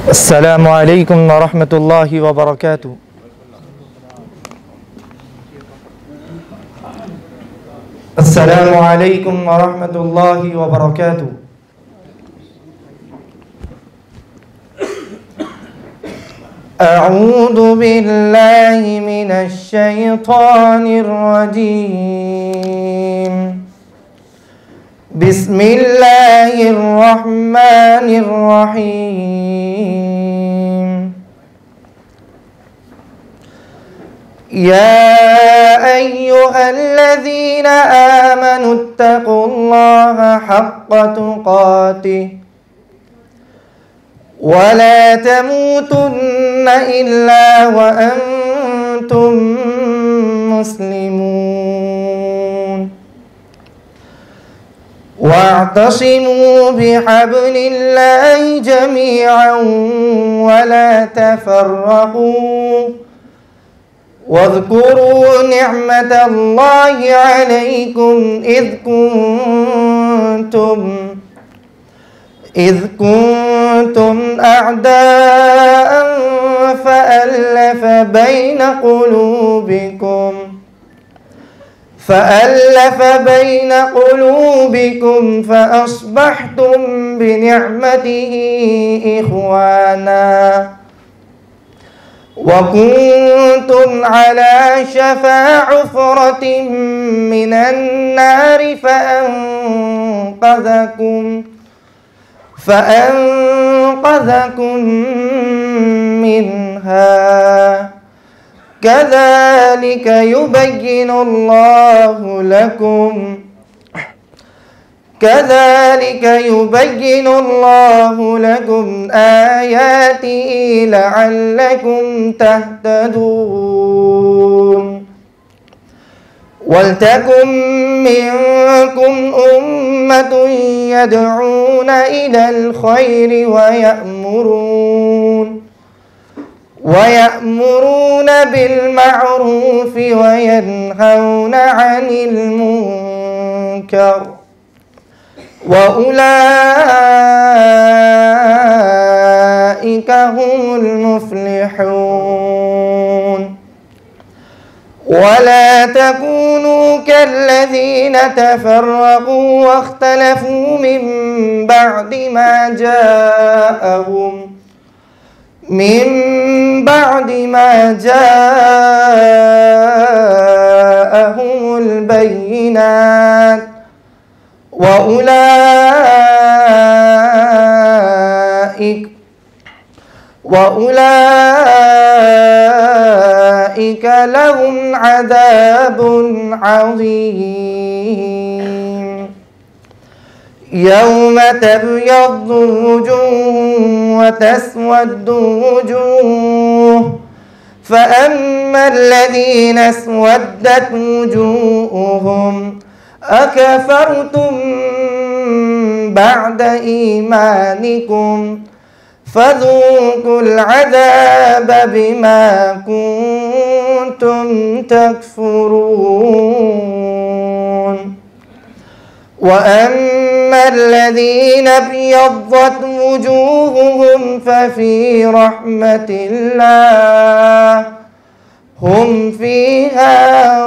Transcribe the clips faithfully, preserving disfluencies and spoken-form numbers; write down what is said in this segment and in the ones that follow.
السلام عليكم ورحمة الله وبركاته. السلام عليكم ورحمة الله وبركاته. أعوذ بالله من الشيطان الرجيم. بسم الله الرحمن الرحيم. يا أيها الذين آمنوا اتقوا الله حق تقاته ولا تموتن إلا وأنتم مسلمون. واعتصموا بحبل الله جميعا ولا تفرقوا واذكروا نعمة الله عليكم إذ كنتم إذ كنتم أعداء فألف بين قلوبكم فألف بين قلوبكم فأصبحتم بنعمته إخوانا وكنتم على شفا حفرة من النار فأنقذكم فأنقذكم منها. كذلك يبين الله لكم كذلك يبين الله لكم آياته لعلكم تهتدون. ولتكن منكم أمة يدعون إلى الخير ويأمرون ويأمرون بالمعروف وينهون عن المنكر وأولئك هم المفلحون. ولا تكونوا كالذين تفرقوا واختلفوا من بعد ما جاءهم من بعد ما جاءهم البينات وأولئك وأولئك لهم عذاب عظيم. يوم تبيض وجوه وتسود وجوه فأما الذين اسودت وجوههم أكفرتم بعد إيمانكم فذوقوا العذاب بما كنتم تكفرون. وأما الذين ابيضت وجوههم ففي رحمة الله هم فيها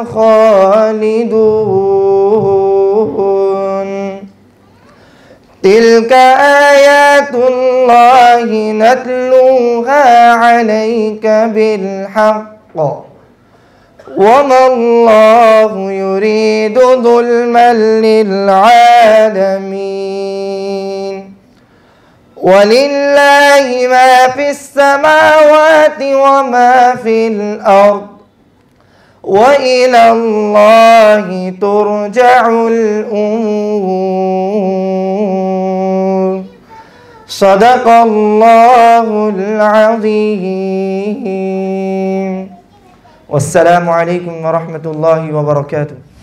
خالدون. تلك آيات الله نتلوها عليك بالحق وما الله يريد ظلما للعالمين. ولله ما في السماوات وما في الأرض وإلى الله ترجع الأمور. صدق الله العظيم. والسلام عليكم ورحمة الله وبركاته.